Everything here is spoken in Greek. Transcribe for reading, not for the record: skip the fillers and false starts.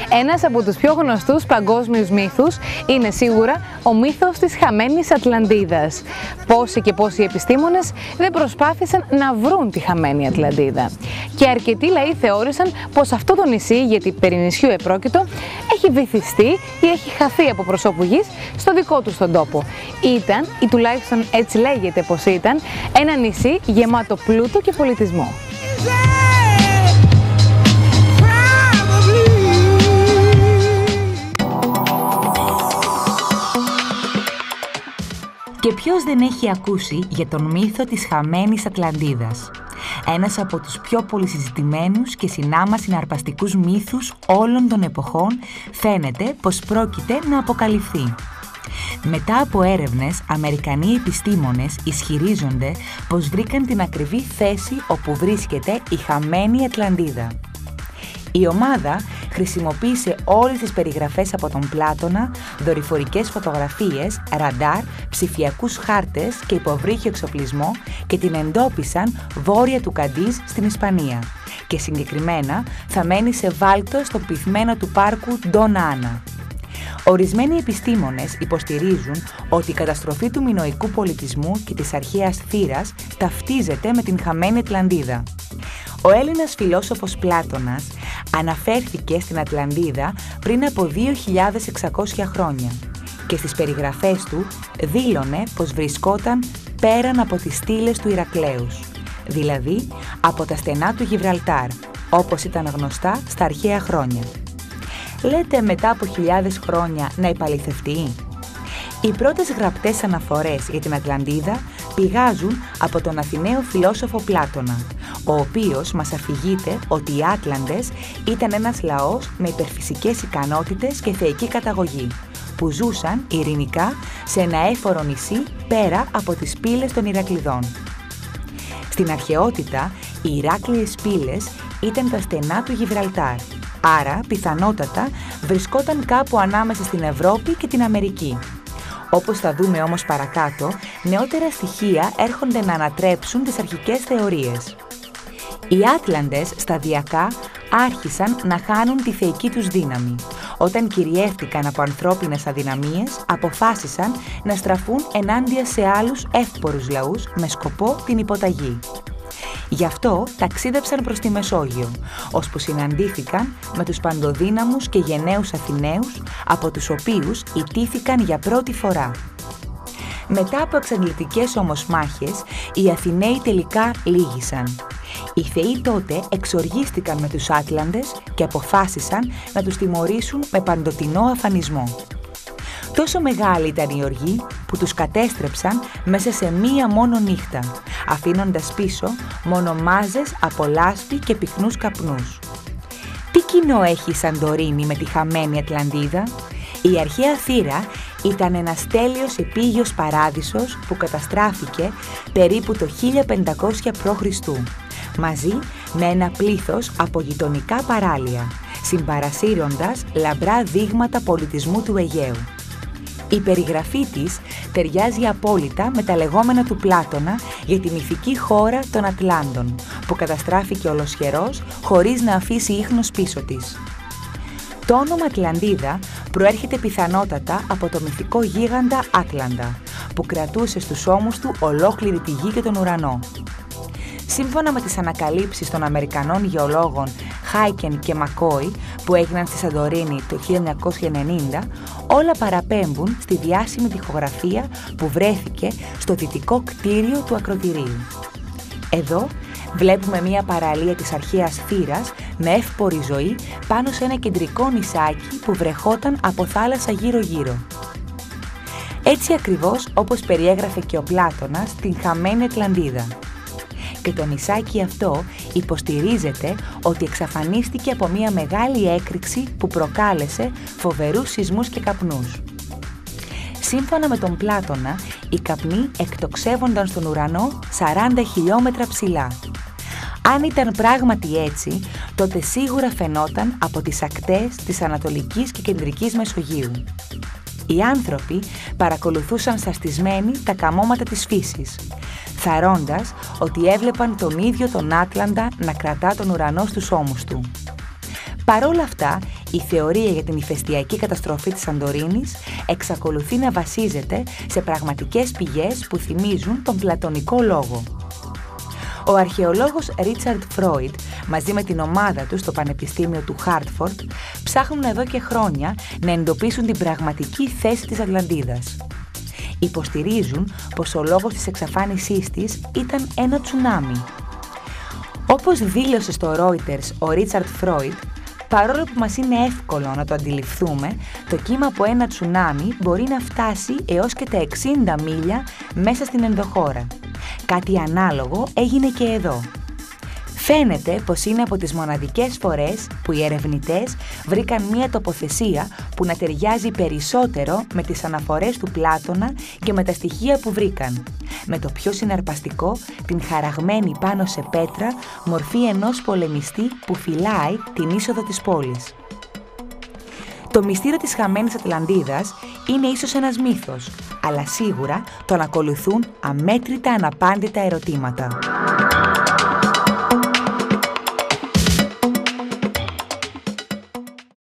Ένας από τους πιο γνωστούς παγκόσμιους μύθους είναι σίγουρα ο μύθος της χαμένης Ατλαντίδας. Πόσοι και πόσοι επιστήμονες δεν προσπάθησαν να βρουν τη χαμένη Ατλαντίδα. Και αρκετοί λαοί θεώρησαν πως αυτό το νησί, γιατί περί νησιού επρόκειτο, έχει βυθιστεί ή έχει χαθεί από προσώπου γης στο δικό του τον τόπο. Ήταν, ή τουλάχιστον έτσι λέγεται πως ήταν, ένα νησί γεμάτο πλούτο και πολιτισμό. Και ποιος δεν έχει ακούσει για τον μύθο της χαμένης Ατλαντίδας. Ένας από τους πιο πολυσυζητημένους και συνάμα συναρπαστικούς μύθους όλων των εποχών φαίνεται πως πρόκειται να αποκαλυφθεί. Μετά από έρευνες, Αμερικανοί επιστήμονες ισχυρίζονται πως βρήκαν την ακριβή θέση όπου βρίσκεται η χαμένη Ατλαντίδα. Η ομάδα χρησιμοποίησε όλες τις περιγραφές από τον Πλάτωνα, δορυφορικές φωτογραφίες, ραντάρ, ψηφιακούς χάρτες και υποβρύχιο εξοπλισμό και την εντόπισαν βόρεια του Καντίζ στην Ισπανία και συγκεκριμένα θα μένει σε βάλτο στο πυθμένο του πάρκου Ντόνα Άνα. Ορισμένοι επιστήμονες υποστηρίζουν ότι η καταστροφή του μινωικού πολιτισμού και της αρχαίας θύρας ταυτίζεται με την χαμένη Ατλαντίδα. Ο Έλληνας φιλόσοφος Πλάτωνας αναφέρθηκε στην Ατλαντίδα πριν από 2.600 χρόνια και στις περιγραφές του δήλωνε πως βρισκόταν πέραν από τις στήλες του Ηρακλέους, δηλαδή από τα στενά του Γιβραλτάρ, όπως ήταν γνωστά στα αρχαία χρόνια. Λέτε μετά από χιλιάδες χρόνια να επαληθευτεί? Οι πρώτες γραπτές αναφορές για την Ατλαντίδα πηγάζουν από τον Αθηναίο φιλόσοφο Πλάτωνα, ο οποίος μας αφηγείται ότι οι Άτλαντες ήταν ένας λαός με υπερφυσικές ικανότητες και θεϊκή καταγωγή, που ζούσαν ειρηνικά σε ένα έφορο νησί πέρα από τις πύλες των Ηρακλειδών. Στην αρχαιότητα, οι Ηράκλειες πύλες ήταν τα στενά του Γιβραλτάρ, άρα πιθανότατα βρισκόταν κάπου ανάμεσα στην Ευρώπη και την Αμερική. Όπως θα δούμε όμως παρακάτω, νεότερα στοιχεία έρχονται να ανατρέψουν τις αρχικές θεωρίες. Οι Άτλαντες σταδιακά άρχισαν να χάνουν τη θεϊκή τους δύναμη. Όταν κυριεύτηκαν από ανθρώπινες αδυναμίες, αποφάσισαν να στραφούν ενάντια σε άλλους εύπορους λαούς με σκοπό την υποταγή. Γι' αυτό ταξίδεψαν προς τη Μεσόγειο, ώσπου συναντήθηκαν με τους παντοδύναμους και γενναίους Αθηναίους, από τους οποίους ιτήθηκαν για πρώτη φορά. Μετά από εξαντλητικές όμως μάχες, οι Αθηναίοι τελικά λύγησαν. Οι θεοί τότε εξοργίστηκαν με τους Άτλαντες και αποφάσισαν να τους τιμωρήσουν με παντοτινό αφανισμό. Τόσο μεγάλη ήταν η οργή που τους κατέστρεψαν μέσα σε μία μόνο νύχτα, αφήνοντας πίσω μόνο μάζες από λάσπη και πυκνούς καπνούς. Τι κοινό έχει η Σαντορίνη με τη χαμένη Ατλαντίδα? Η αρχαία θύρα ήταν ένας τέλειος επίγειος παράδεισος που καταστράφηκε περίπου το 1500 π.Χ. μαζί με ένα πλήθος από γειτονικά παράλια, συμπαρασύροντας λαμπρά δείγματα πολιτισμού του Αιγαίου. Η περιγραφή της ταιριάζει απόλυτα με τα λεγόμενα του Πλάτωνα για τη μυθική χώρα των Ατλάντων, που καταστράφηκε ολοσχερός χωρίς να αφήσει ίχνος πίσω της. Το όνομα Ατλαντίδα προέρχεται πιθανότατα από το μυθικό γίγαντα Άτλαντα, που κρατούσε στους ώμους του ολόκληρη τη γη και τον ουρανό. Σύμφωνα με τις ανακαλύψεις των Αμερικανών γεωλόγων Χάικεν και Μακόι, που έγιναν στη Σαντορίνη το 1990, όλα παραπέμπουν στη διάσημη τοιχογραφία που βρέθηκε στο δυτικό κτίριο του ακρωτηρίου. Εδώ βλέπουμε μία παραλία της αρχαίας θύρας με εύπορη ζωή πάνω σε ένα κεντρικό νησάκι που βρεχόταν από θάλασσα γύρω-γύρω. Έτσι ακριβώς όπως περιέγραφε και ο Πλάτωνας την χαμένη Ατλαντίδα. Και το νησάκι αυτό υποστηρίζεται ότι εξαφανίστηκε από μια μεγάλη έκρηξη που προκάλεσε φοβερούς σεισμούς και καπνούς. Σύμφωνα με τον Πλάτωνα, οι καπνοί εκτοξεύονταν στον ουρανό 40 χιλιόμετρα ψηλά. Αν ήταν πράγματι έτσι, τότε σίγουρα φαινόταν από τις ακτές της Ανατολικής και Κεντρικής Μεσογείου. Οι άνθρωποι παρακολουθούσαν σαστισμένοι τα καμώματα της φύσης, θαρώντας ότι έβλεπαν τον ίδιο τον Άτλαντα να κρατά τον ουρανό στους ώμους του. Παρόλα αυτά, Η θεωρία για την ηφαιστειακή καταστροφή της Σαντορίνης εξακολουθεί να βασίζεται σε πραγματικές πηγές που θυμίζουν τον πλατωνικό λόγο. Ο αρχαιολόγος Ρίτσαρντ Φρόιντ μαζί με την ομάδα του στο Πανεπιστήμιο του Χάρτφορντ ψάχνουν εδώ και χρόνια να εντοπίσουν την πραγματική θέση της Ατλαντίδας. Υποστηρίζουν πως ο λόγος της εξαφάνισής της ήταν ένα τσουνάμι. Όπως δήλωσε στο Reuters ο Ρίτσαρντ Φρόιντ, παρόλο που μας είναι εύκολο να το αντιληφθούμε, το κύμα από ένα τσουνάμι μπορεί να φτάσει έως και τα 60 μίλια μέσα στην ενδοχώρα. Κάτι ανάλογο έγινε και εδώ. Φαίνεται πως είναι από τις μοναδικές φορές που οι ερευνητές βρήκαν μία τοποθεσία που να ταιριάζει περισσότερο με τις αναφορές του Πλάτωνα και με τα στοιχεία που βρήκαν. Με το πιο συναρπαστικό, την χαραγμένη πάνω σε πέτρα μορφή ενός πολεμιστή που φυλάει την είσοδο της πόλης. Το μυστήριο της χαμένης Ατλαντίδας είναι ίσως ένας μύθος, αλλά σίγουρα τον ακολουθούν αμέτρητα αναπάντητα ερωτήματα.